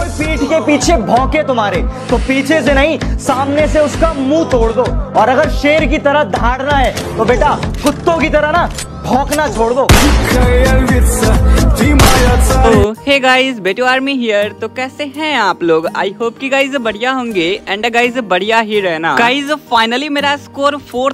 पीठ के पीछे भौंके तुम्हारे, तो पीछे से नहीं सामने से उसका मुंह तोड़ दो। और अगर शेर की तरह दहाड़ना है तो बेटा कुत्तों की तरह ना भौंकना छोड़ दो। Hey guys, Betu army here. तो कैसे हैं आप लोग? आई होप कि गाइस बढ़िया होंगे एंड गाइस बढ़िया ही रहना। गाइस फाइनली मेरा स्कोर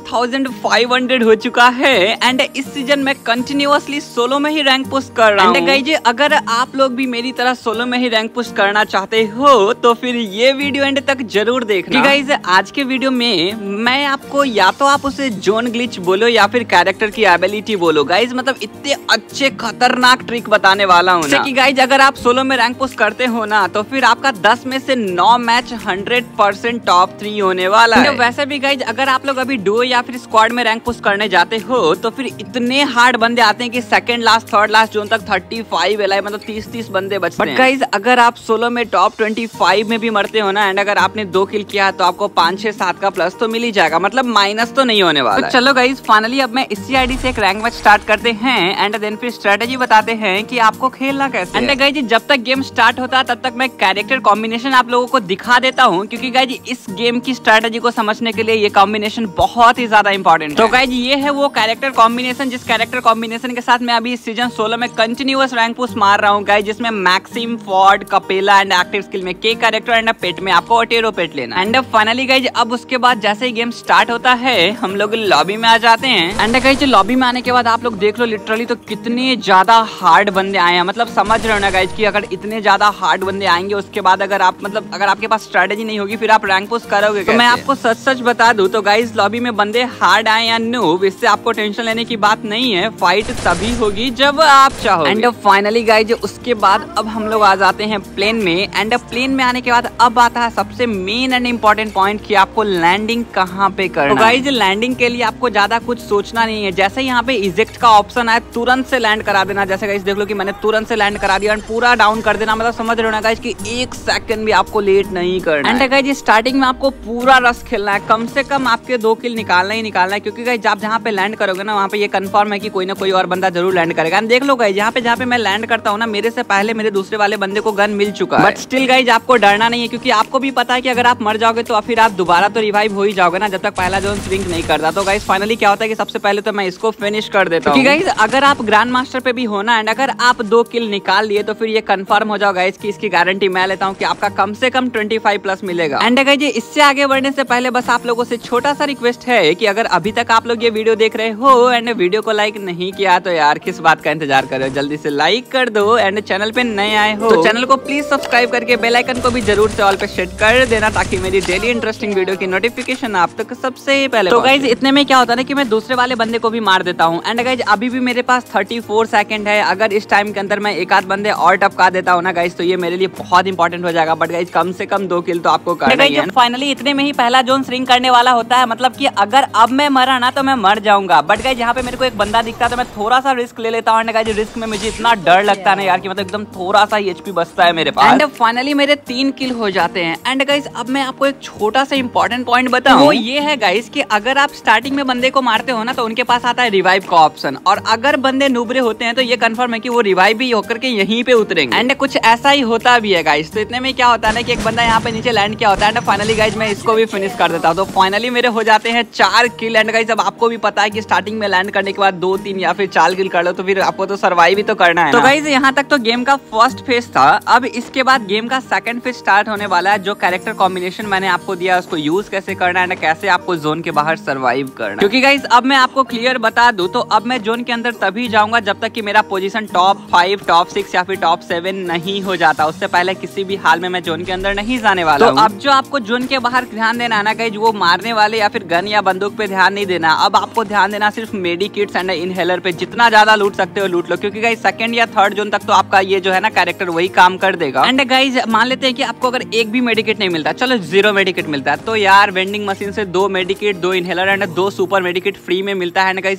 4500 हो चुका है एंड इस सीजन में कंटिन्यूअसली सोलो में ही रैंक पुश कर रहा हूँ। गाइस अगर आप लोग भी मेरी तरह सोलो में ही रैंक पुश करना चाहते हो तो फिर ये वीडियो एंड तक जरूर देखना। गाइस आज के वीडियो में मैं आपको या तो आप उसे जोन ग्लिच बोलो या फिर कैरेक्टर की एबिलिटी बोलो, गाइस मतलब इतने अच्छे खतरनाक ट्रिक बताने वाला हूँ ना कि गाइस अगर आप सोलो में रैंक पुश करते हो ना तो फिर आपका 10 में से 9 मैच 100% टॉप 3 होने वाला है। वैसे भी गाइस अगर आप लोग अभी डुओ या फिर स्क्वाड में रैंक पुश करने जाते हो तो फिर इतने हार्ड बंदे आते हैं कि second last third last zone तक 35 एलाई मतलब 30 बंदे बचते हैं। गाइस अगर आप सोलो में टॉप 25 में भी मरते हो ना एंड अगर आपने 2 किल किया तो आपको 5 6 7 का प्लस तो मिल ही जाएगा, मतलब माइनस तो नहीं होने वाला। तो चलो गाइस फाइनली अब मैं इसी आईडी से एक रैंक मैच स्टार्ट करते हैं एंड देन फिर स्ट्रेटेजी बताते हैं कि आपको खेलना कैसे। एंड गाइस जब तक गेम स्टार्ट होता है तब तक मैं कैरेक्टर कॉम्बिनेशन आप लोगों को दिखा देता हूँ, क्योंकि गाइस इस गेम की स्ट्रेटेजी को समझने के लिए ये कॉम्बिनेशन बहुत ही ज्यादा इंपॉर्टेंट है। तो गाइस ये है वो कैरेक्टर कॉम्बिनेशन जिस कैरेक्टर कॉम्बिनेशन के साथ मैं अभी इस सीजन 16 में कंटिन्यूअस रैंक पुश मार रहा हूँ गाइस, जिसमें Maxim, Ford, Kapella and active skill में के कैरेक्टर एंड पेट में आपको ओटेरो पेट लेना। एंड फाइनली गाइस अब उसके बाद जैसे ही गेम स्टार्ट होता है हम लोग लॉबी में आ जाते हैं। एंड गाइस लॉबी में आने के बाद आप लोग देख लो लिटरली तो कितने ज्यादा हार्ड बंदे आए हैं, मतलब समझ रहे हो ना गाइस कि अगर इतने ज्यादा हार्ड बंदे आएंगे उसके बाद अगर आप मतलब अगर आपके पास स्ट्रेटेजी नहीं होगी फिर आप रैंक पुश करोगे। तो मैं आपको सच बता दूं तो गाइस लॉबी में बंदे हार्ड आए या नूब इससे आपको टेंशन लेने की बात नहीं है, फाइट तभी होगी जब आप चाहो। एंड फाइनली गाइस उसके बाद अब हम लोग आ जाते हैं प्लेन में। एंड प्लेन में आने के बाद अब आता है सबसे मेन एंड इम्पोर्टेंट पॉइंट कि आपको लैंडिंग कहाँ पे करना। तो गाइस लैंडिंग के लिए आपको ज्यादा कुछ सोचना नहीं है, जैसे यहाँ पे इजेक्ट का ऑप्शन है तुरंत से लैंड करा देना। जैसे गाइस देख लो कि मैंने तुरंत से लैंड करा दिया और पूरा डाउन कर देना, मतलब समझ रहे हो ना गाइस कि 1 सेकंड भी आपको लेट नहीं करना। एंड गाइस स्टार्टिंग में आपको पूरा रश खेलना है, कम से कम आपके 2 किल निकालना ही निकालना है, क्योंकि गाइस आप जहाँ पे लैंड करोगे ना वहाँ पे ये कंफर्म है कि कोई ना कोई और बंदा जरूर लैंड करेगा। देख लो गाइस जहाँ पे मैं लैंड करता हूँ ना मेरे से पहले मेरे दूसरे वाले बंदे को गन मिल चुका है, बट स्टिल गाइस आपको डरना नहीं है, क्योंकि आपको भी पता है कि अगर आप मर जाओगे तो फिर आप दोबारा तो रिवाइव हो ही जाओगे ना जब तक पहला जोन श्रिंक नहीं करता। तो गाइस फाइनली क्या होता है कि सबसे पहले तो मैं इसको फिनिश कर देता हूँ। गाइस अगर आप ग्रैंड मास्टर पे भी हो ना एंड अगर आप 2 किल निकाल लिए तो फिर ये कंफर्म हो जाओ गाइस कि इसकी गारंटी मैं लेता हूँ कि आपका कम से कम 25 प्लस मिलेगा। एंड गाइस इससे आगे बढ़ने से पहले बस आप लोगों से छोटा सा रिक्वेस्ट है कि अगर अभी तक आप लोग ये वीडियो देख रहे हो एंड वीडियो को लाइक नहीं किया तो यार किस बात का इंतजार कर रहे हो, जल्दी से लाइक कर दो। एंड चैनल पे नए आए हो तो चैनल को प्लीज सब्सक्राइब करके बेल आइकन को भी जरूर से ऑल पे सेट कर देना ताकि मेरी डेली इंटरेस्टिंग वीडियो की नोटिफिकेशन आप तक सबसे पहले। तो गाइस इतने में क्या होता है ना कि मैं दूसरे वाले बंदे को भी मार देता हूँ। एंड गाइस अभी भी मेरे पास 34 सेकंड है, अगर इस टाइम के अंदर मैं एक आध बंदे और टपका देता हूँ ना गाइस तो ये मेरे लिए बहुत इंपॉर्टेंट हो जाएगा, बट गाइस कम से कम 2 किल तो आपको करना ही है। फाइनली इतने में ही पहला जोन श्रिंक करने वाला होता है, मतलब कि अगर अब मैं मरा ना तो मैं मर जाऊंगा, बट गाइस यहाँ पे मेरे को एक बंदा दिखता है तो मैं थोड़ा सा रिस्क ले लेता हूँ। एंड गाइस रिस्क में मुझे इतना डर लगता है ना यार कि मतलब एकदम थोड़ा सा एचपी बचता है मेरे पास। एंड फाइनली मेरे 3 किल हो जाते हैं। एंड गाइस अब मैं आपको एक छोटा सा इंपॉर्टेंट पॉइंट बताऊं, वो ये है गाइस कि अगर आप स्टार्टिंग में बंदे को मारते हो ना तो उनके पास आता है रिवाइव का ऑप्शन, और अगर बंदे नुबरे होते हैं तो ये कंफर्म है कि वो रिवाइव भी होकर के यहीं पे उतरेंगे। एंड कुछ ऐसा ही होता भी है गाइस। तो इतने में क्या होता है ना कि एक बंदा यहाँ पे नीचे लैंड किया होता है एंड फाइनली गाइस मैं इसको भी फिनिश कर देता हूँ। तो फाइनली मेरे हो जाते हैं 4 किल। एंड गाइस अब आपको भी पता है कि स्टार्टिंग में लैंड करने के बाद 2 3 या फिर 4 किल कर लो तो फिर आपको तो सर्वाइव ही तो करना है। तो गाइस यहाँ तक तो गेम का फर्स्ट फेज था। अब इसके बाद गेम का सेकंड फेज स्टार्ट होने वाला है। जो कैरेक्टर कॉम्बिनेशन मैंने आपको दिया उसको यूज कैसे करना है, कैसे आपको जोन के बाहर सर्वाइव करना। क्योंकि गाइस अब मैं आपको क्लियर बता दूं तो अब मैं जोन के अंदर तभी जाऊंगा जब तक कि मेरा पोजीशन टॉप 5, टॉप 6 या फिर टॉप 7 नहीं हो जाता। उससे पहले किसी भी हाल में मैं जोन के अंदर नहीं जाने वाला। तो अब जो आपको जोन के बाहर ध्यान देना है ना गाइस, वो मारने वाले या फिर गन या बंदूक पे ध्यान नहीं देना। अब आपको ध्यान देना सिर्फ मेडिकिट्स एंड इनहेलर पे, जितना ज्यादा लूट सकते हो लूट लो, क्योंकि गाइस सेकंड या थर्ड जोन तक तो आपका ये जो है ना कैरेक्टर वही काम कर देगा। एंड गाइस मान लेते हैं कि आपको अगर एक भी मेडिकेट नहीं मिलता, चलो 0 मेडिकेट मिलता है, तो यार वेंडिंग मशीन से 2 medkit, 2 inhaler and 2 super medkit free में मिलता है। गाइस इतना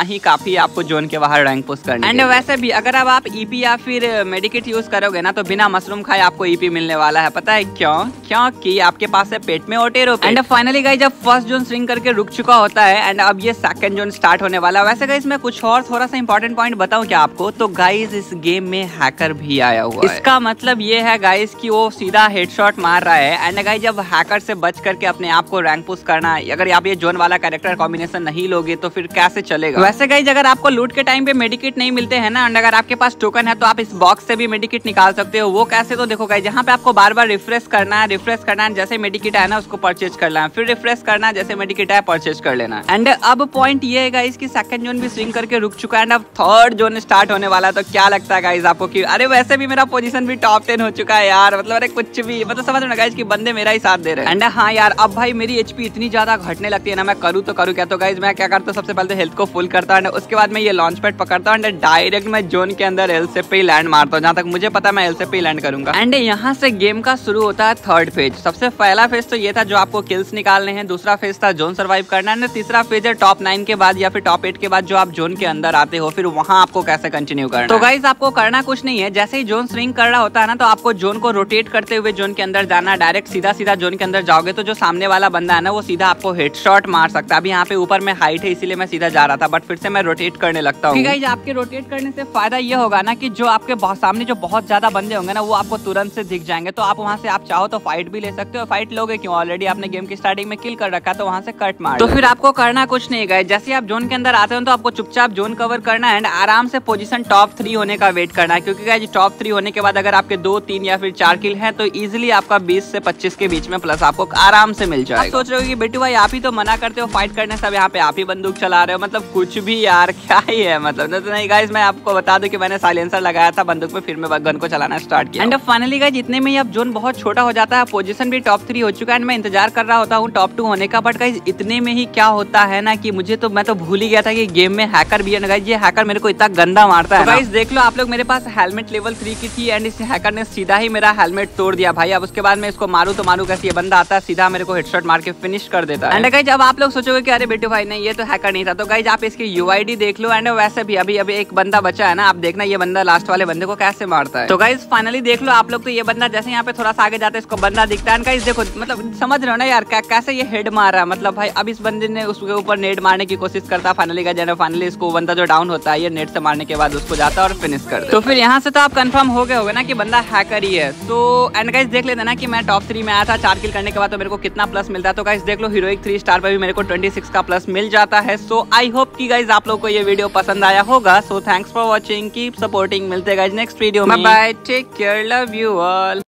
ही काफी आपको जोन के बाहर रैंक पुश करने। एंड वैसे भी अगर अब आप ईपी या फिर मेडिकेट यूज करोगे ना तो बिना मशरूम खाए आपको ईपी मिलने वाला है। पता है क्यों? क्योंकि आपके पास है पेट में ओटेरो। एंड फाइनली गाइस जब फर्स्ट जोन स्विंग करके रुक चुका होता है एंड अब ये सेकंड जोन स्टार्ट होने वाला है। वैसे गाइस मैं कुछ और थोड़ा सा इंपॉर्टेंट पॉइंट बताऊं क्या आपको, तो गाइस इस गेम में हैकर भी आया हुआ है। इसका मतलब ये है गाइस कि वो सीधा हेडशॉट मार रहा है। एंड गाइस जब हैकर से बच करके अपने आप को रैंक पुश करना है, अगर आप ये जोन वाला कैरेक्टर कॉम्बिनेशन नहीं लोगे तो फिर कैसे चलेगा। वैसे गाइस अगर आपको लूट के टाइम पे मेडिकेट नहीं मिलते हैं ना, एंड अगर आपके पास टोकन है तो आप इस बॉक्स से भी मेडिकेट निकाल सकते हो। वो कैसे, तो देखो गाइस यहाँ पे आपको बार बार रिफ्रेश करना है, जैसे मेडिकेट है ना उसको परचेज कर लेना, फिर रिफ्रेश करना है, जैसे मेडिकेट है परचेज कर लेना। एंड अब पॉइंट ये है गाइस कि सेकंड जोन भी स्विंग करके रुक चुका है एंड अब थर्ड जोन स्टार्ट होने वाला है। तो क्या लगता है गाइस आपको कि अरे वैसे भी मेरा पोजीशन भी टॉप 10 हो चुका है यार, मतलब अरे कुछ भी, मतलब समझ रहे हो गाइस कि बंदे मेरा ही साथ दे रहे हैं। एंड हाँ यार अब भाई मेरी एचपी इतनी ज्यादा घटने लगती है ना, मैं करूँ तो करूँ क्या। तो गाइस मैं क्या करता हूँ, सबसे पहले तो हेल्थ को फुल करता हूँ, उसके बाद मैं ये लॉन्च पैड पकड़ता हूँ एंड डायरेक्ट मैं जोन के अंदर एल से पे ही लैंड मारता हूँ। जहाँ तक मुझे पता मैं एल से पे ही लैंड करूंगा। एंड यहाँ से गेम का शुरू होता है थर्ड फेज। सबसे पहला फेज तो ये था जो आपको किल्स निकालने हैं, दूसरा फेज था जोन सर्वाइव करना है, तीसरा फेज है टॉप 9 के बाद या फिर टॉप 8 के बाद जो आप जोन के अंदर आते हो, फिर वहाँ आपको कैसे कंटिन्यू करना। तो गाइस आपको करना कुछ नहीं है, जैसे ही जोन स्विंग कर रहा होता है ना तो आपको जोन को रोटेट करते हुए जोन के अंदर जाना। डायरेक्ट सीधा जोन के अंदर जाओगे तो जो सामने वाला बंदा है ना वो सीधा आपको हेडशॉट मार सकता है। अभी यहाँ पे ऊपर में हाइट है इसीलिए मैं सीधा जा रहा था, बट फिर से मैं रोटेट करने लगता हूँ। गाइस आपके रोटेट करने से फायदा ये होगा ना कि जो आपके सामने जो बहुत ज्यादा बंदे होंगे ना वो आपको तुरंत से दिख जाएंगे, तो आप वहाँ से आप चाहो तो फाइट भी ले सकते हो। फाइट लोगे क्यों, ऑलरेडी आपने गेम की स्टार्टिंग में किल कर रखा तो वहाँ से कट मार। तो फिर आपको करना कुछ नहीं गाइस, जैसे आप जोन के अंदर आते हो तो आपको चुपचाप जोन कवर करना है एंड आराम से पोजीशन टॉप 3 होने का वेट करना है, क्योंकि गाइस टॉप 3 होने के बाद अगर आपके 2, 3 या फिर 4 किल हैं तो इजीली आपका 20 से 25 के बीच में प्लस आपको आराम से मिल जाएगा। सोच रहे हो कि बेटू भाई आप ही तो मना करते हो फाइट करने से, अब यहाँ पे आप ही बंदूक चला रहे हो, मतलब कुछ भी यार क्या ही है मतलब। तो नहीं गाइस मैं आपको बता दूं कि मैंने साइलेंसर लगाया था बंदूक में, फिर मैं गन को चलाना स्टार्ट किया। एंड फाइनली गाइस इतने में अब जोन बहुत छोटा हो जाता है, पोजीशन भी टॉप 3 हो चुका है एंड मैं इंतजार कर रहा होता हूँ टॉप 2 होने का। बट गाइस इतने में ही क्या होता है ना कि मैं तो भूल ही गया था कि गेम में हैकर भी है ना गाइस। ये हैकर मेरे को इतना गंदा मारता है। गाइस देख लो आप लोग, मेरे पास हेलमेट लेवल 3 की थी एंड इस हैकर ने सीधा ही मेरा हेलमेट तोड़ दिया भाई। अब उसके बाद मैं इसको मारू तो मारू कैसे, ये बंदा आता है सीधा मेरे को हेडशॉट मार के फिनिश कर देता है। एंड गाइस अब आप लोग सोचोगे कि अरे बेटू भाई नहीं ये तो हैकर नहीं था, तो गाइस आप इसकी यूआईडी देख लो। एंड वैसे भी अभी एक बंदा बचा है ना, आप देखना ये बंदा लास्ट वाले बंदे को कैसे मारता है। तो गाइस फाइनली देख लो आप लोग, तो ये बंदा जैसे यहाँ पे थोड़ा सा आगे जाता है इसको बंदा दिखता है। गाइस देखो मतलब समझ रहे हो ना यार कैसे ये हेड मार रहा है, मतलब भाई अब इस बंदे ने उसके ऊपर नेट मारने की कोशिश करता है। फाइनली इसको बंदा जो डाउन होता है ये नेट से मारने के बाद उसको जाता है और फिनिश कर दे। तो फिर यहाँ से तो आप कंफर्म हो गए होगे ना कि बंदा हैकर ही है। तो एंड गाइस देख लेते ना कि मैं टॉप 3 में आया था 4 किल करने के बाद, तो मेरे को कितना प्लस मिलता है। तो गाइस देख लो हीरोइक 3 स्टार पर भी मेरे को 26 का प्लस मिल जाता है। सो आई होप कि गाइस आप लोग को ये वीडियो पसंद आया होगा। So thanks for watching, keep supporting, मिलते हैं गाइस नेक्स्ट वीडियो में। Bye, take care, love you all.